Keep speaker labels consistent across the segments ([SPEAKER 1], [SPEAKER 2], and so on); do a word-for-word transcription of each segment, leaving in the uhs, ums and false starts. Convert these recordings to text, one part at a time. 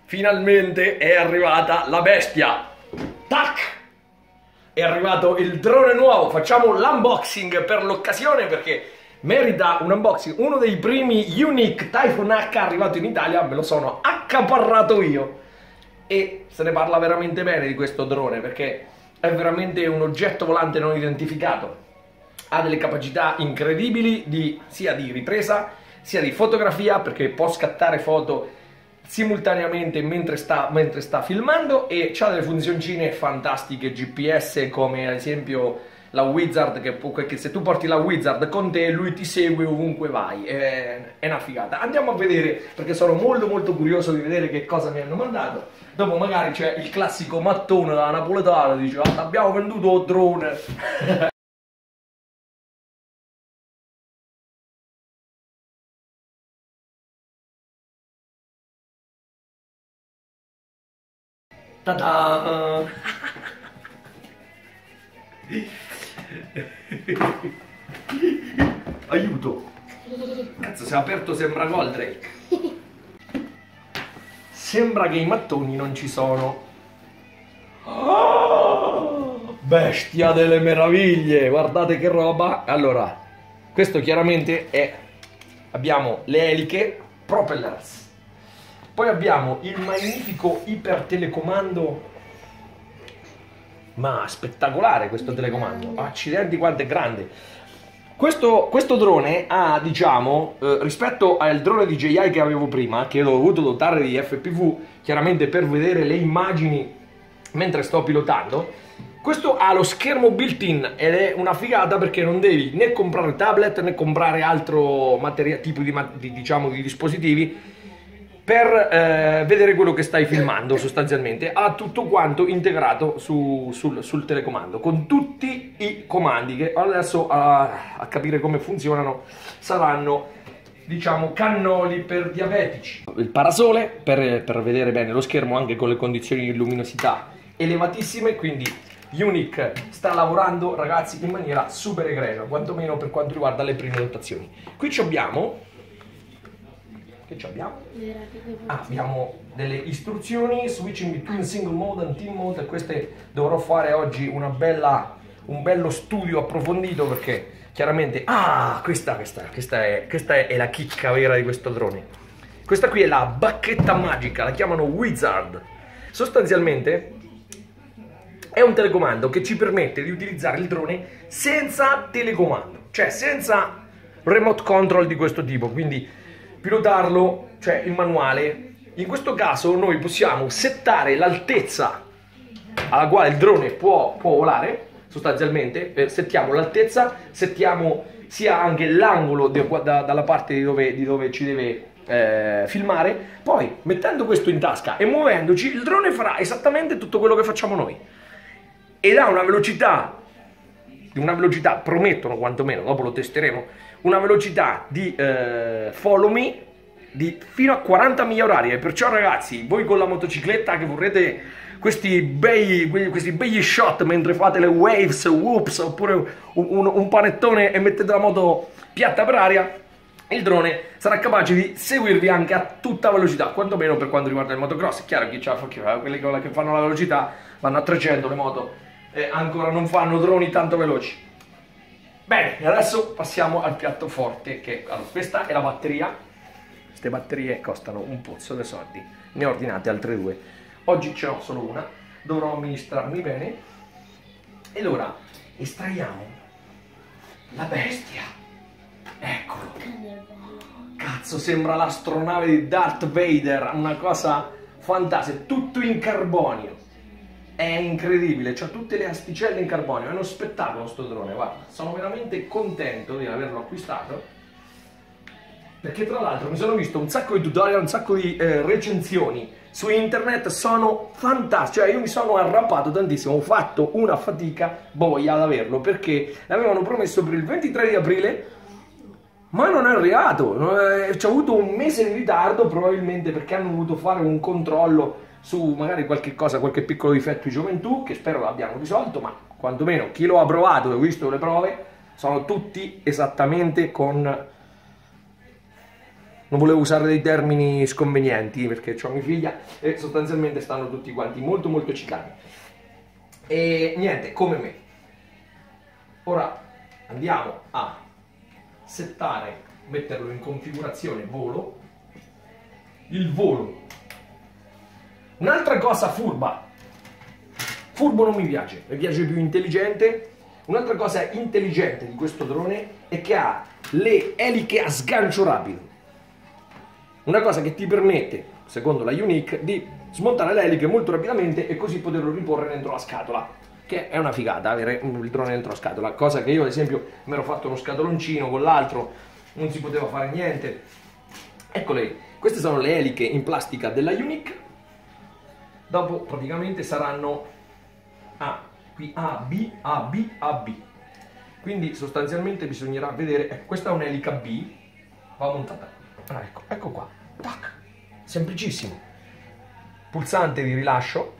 [SPEAKER 1] Finalmente è arrivata la bestia. Tac! È arrivato il drone nuovo. Facciamo l'unboxing per l'occasione perché merita un unboxing. Uno dei primi Yuneec Typhoon H arrivato in Italia, me lo sono accaparrato io. E se ne parla veramente bene di questo drone perché è veramente un oggetto volante non identificato. Ha delle capacità incredibili di, sia di ripresa sia di fotografia, perché può scattare foto simultaneamente mentre sta, mentre sta filmando, e ha delle funzioncine fantastiche G P S, come ad esempio la Wizard, che, può, che se tu porti la Wizard con te lui ti segue ovunque vai. È, è una figata. Andiamo a vedere, perché sono molto molto curioso di vedere che cosa mi hanno mandato. Dopo magari c'è il classico mattone da napoletano, dice ah, abbiamo venduto il drone. Ta-da! Aiuto! Cazzo, si è aperto, sembra Goldrake. Sembra che i mattoni non ci sono. Oh, bestia delle meraviglie! Guardate che roba! Allora, questo chiaramente è... abbiamo le eliche propellers. Poi abbiamo il magnifico ipertelecomando, ma spettacolare questo telecomando, accidenti quanto è grande. Questo, questo drone ha, diciamo, eh, rispetto al drone D J I che avevo prima, che ho dovuto dotare di F P V, chiaramente per vedere le immagini mentre sto pilotando, questo ha lo schermo built-in ed è una figata perché non devi né comprare tablet né comprare altro materia, tipo di, di, diciamo, di dispositivi per eh, vedere quello che stai filmando. Sostanzialmente ha tutto quanto integrato su, sul, sul telecomando, con tutti i comandi che adesso a, a capire come funzionano saranno, diciamo, cannoli per diabetici. Il parasole per, per vedere bene lo schermo anche con le condizioni di luminosità elevatissime, quindi Yuneec sta lavorando, ragazzi, in maniera super egregia, quantomeno per quanto riguarda le prime dotazioni. Qui ci abbiamo... Che ci abbiamo? Ah, abbiamo delle istruzioni, switching between single mode and team mode, e queste dovrò fare oggi una bella, un bello studio approfondito perché chiaramente... Ah, questa, questa, questa, è, questa è la chicca vera di questo drone. Questa qui è la bacchetta magica, la chiamano Wizard. Sostanzialmente è un telecomando che ci permette di utilizzare il drone senza telecomando, cioè senza remote control di questo tipo, quindi pilotarlo, cioè il manuale. In questo caso noi possiamo settare l'altezza alla quale il drone può, può volare, sostanzialmente, eh, settiamo l'altezza, settiamo sia anche l'angolo da, dalla parte di dove, di dove ci deve eh, filmare. Poi, mettendo questo in tasca e muovendoci, il drone farà esattamente tutto quello che facciamo noi. Ed ha una velocità, una velocità, promettono quantomeno, dopo lo testeremo, una velocità di eh, follow me di fino a quaranta miglia orarie. Perciò, ragazzi, voi con la motocicletta che vorrete questi bei, questi begli shot mentre fate le waves, whoops, oppure un, un, un panettone e mettete la moto piatta per aria, il drone sarà capace di seguirvi anche a tutta velocità, quantomeno per quanto riguarda il motocross. È chiaro che quelli che fanno la velocità vanno a trecento, le moto e ancora non fanno droni tanto veloci. Bene, e adesso passiamo al piatto forte, che allora, questa è la batteria. Queste batterie costano un pozzo di soldi, ne ho ordinate altre due. Oggi ce n'ho solo una, dovrò amministrarmi bene. E ora estraiamo la bestia. Eccolo. Cazzo, sembra l'astronave di Darth Vader, una cosa fantastica, tutto in carbonio. È incredibile, c'ha tutte le asticelle in carbonio, è uno spettacolo sto drone, guarda, sono veramente contento di averlo acquistato, perché tra l'altro mi sono visto un sacco di tutorial, un sacco di eh, recensioni su internet, sono fantastici, cioè io mi sono arrabbiato tantissimo, ho fatto una fatica boia ad averlo, perché l'avevano promesso per il ventitré di aprile, ma non è arrivato, ci ho avuto un mese di ritardo, probabilmente perché hanno voluto fare un controllo su magari qualche cosa, qualche piccolo difetto di gioventù, che spero l'abbiamo risolto, ma quantomeno chi lo ha provato e ho visto le prove, sono tutti esattamente con non volevo usare dei termini sconvenienti perché ho mia figlia e sostanzialmente stanno tutti quanti molto molto eccitati. E niente, come me. Ora andiamo a settare, metterlo in configurazione volo. Il volo. Un'altra cosa furba. Furbo non mi piace, mi piace più intelligente. Un'altra cosa intelligente di questo drone è che ha le eliche a sgancio rapido. Una cosa che ti permette, secondo la Yuneec, di smontare le eliche molto rapidamente e così poterlo riporre dentro la scatola. Che è una figata avere il drone dentro la scatola. Cosa che io ad esempio mi ero fatto uno scatoloncino con l'altro, non si poteva fare niente. Eccole, queste sono le eliche in plastica della Yuneec. Dopo praticamente saranno A, qui A, B, A, B, A, B. Quindi sostanzialmente bisognerà vedere, ecco, questa è un'elica B, va montata qui. Ah, ecco, ecco qua, tac, semplicissimo. Pulsante di rilascio.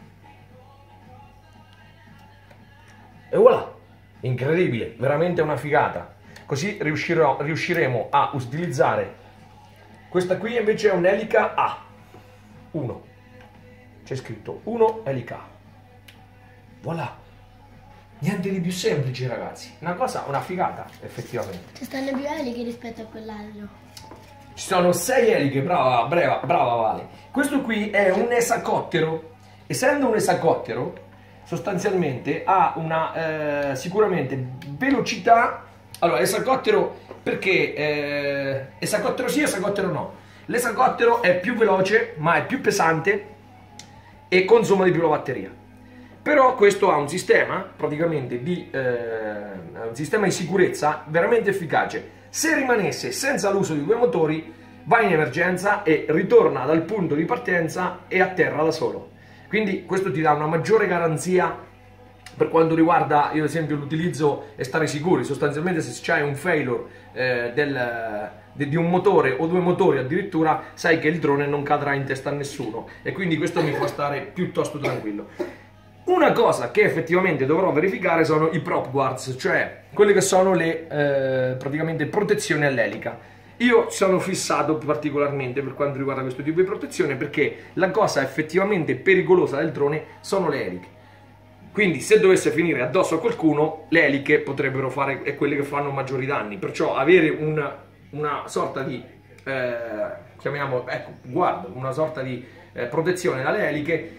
[SPEAKER 1] E voilà, incredibile, veramente una figata. Così riuscirò, riusciremo a utilizzare. Questa qui invece è un'elica A, uno. C'è scritto uno elica A. Voilà. Niente di più semplice, ragazzi. Una cosa, una figata, effettivamente.
[SPEAKER 2] Ci stanno più eliche rispetto a quell'altro.
[SPEAKER 1] Ci sono sei eliche, brava, brava, brava Vale. Questo qui è un esacottero. Essendo un esacottero, sostanzialmente ha una eh, sicuramente velocità. Allora, esacottero perché eh, esacottero sì, esacottero no. L'esacottero è più veloce, ma è più pesante e consuma di più la batteria. Però questo ha un sistema praticamente di eh, un sistema di sicurezza veramente efficace. Se rimanesse senza l'uso di due motori, va in emergenza e ritorna dal punto di partenza e atterra da solo. Quindi questo ti dà una maggiore garanzia per quanto riguarda, io ad esempio, l'utilizzo e stare sicuri. Sostanzialmente se c'è un failure eh, del, de, di un motore o due motori addirittura, sai che il drone non cadrà in testa a nessuno e quindi questo mi fa stare piuttosto tranquillo. Una cosa che effettivamente dovrò verificare sono i prop guards, cioè quelle che sono le eh, praticamente protezioni all'elica. Io sono fissato particolarmente per quanto riguarda questo tipo di protezione perché la cosa effettivamente pericolosa del drone sono le eliche. Quindi se dovesse finire addosso a qualcuno, le eliche potrebbero fare è quelle che fanno maggiori danni. Perciò avere una, una sorta di eh, chiamiamo, ecco, guarda, una sorta di eh, protezione dalle eliche.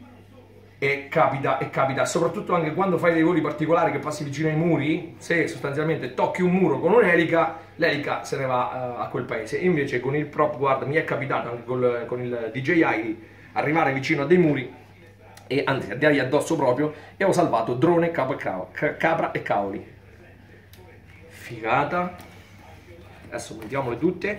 [SPEAKER 1] E capita, e capita, soprattutto anche quando fai dei voli particolari che passi vicino ai muri, se sostanzialmente tocchi un muro con un'elica, l'elica se ne va uh, a quel paese. Invece con il prop guard mi è capitato anche col, con il D J I di arrivare vicino a dei muri e anzi andargli addosso proprio e ho salvato drone, capra, capra e cavoli. Figata. Adesso mettiamole tutte.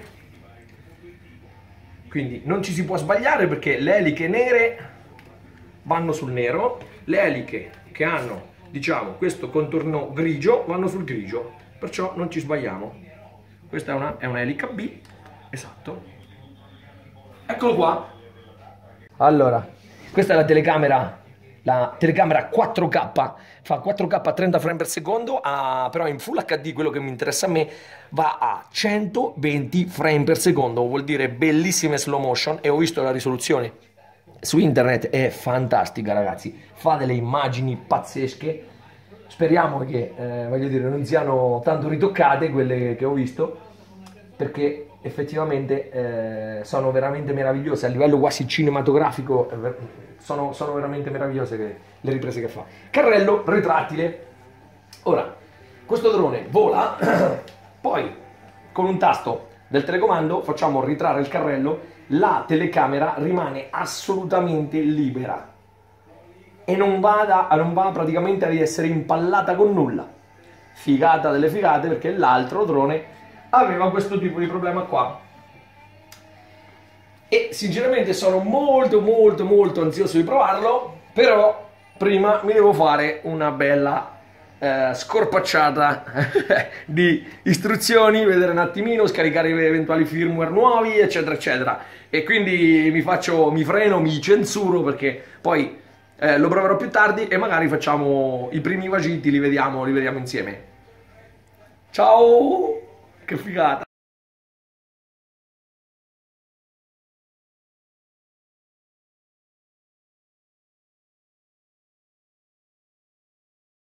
[SPEAKER 1] Quindi non ci si può sbagliare perché le eliche nere vanno sul nero, le eliche che hanno, diciamo, questo contorno grigio vanno sul grigio, perciò non ci sbagliamo. Questa è una, è una elica B, esatto. Eccolo qua. Allora, questa è la telecamera, la telecamera quattro K, fa quattro K a trenta frame per secondo, a, però in Full H D quello che mi interessa a me va a centoventi frame per secondo, vuol dire bellissime slow motion e ho visto la risoluzione su internet, è fantastica ragazzi, fa delle immagini pazzesche. Speriamo che eh, voglio dire non siano tanto ritoccate quelle che ho visto, perché effettivamente eh, sono veramente meravigliose a livello quasi cinematografico, eh, sono, sono veramente meravigliose che, le riprese che fa. Carrello retrattile. Ora questo drone vola poi con un tasto del telecomando facciamo ritrarre il carrello, la telecamera rimane assolutamente libera e non va, da, non va praticamente ad essere impallata con nulla. Figata delle figate, perché l'altro drone aveva questo tipo di problema qua e sinceramente sono molto molto molto ansioso di provarlo, però prima mi devo fare una bella Eh, scorpacciata di istruzioni, vedere un attimino, scaricare eventuali firmware nuovi eccetera eccetera, e quindi mi faccio, mi freno, mi censuro perché poi eh, lo proverò più tardi e magari facciamo i primi vagiti, li vediamo, li vediamo insieme. Ciao, che figata.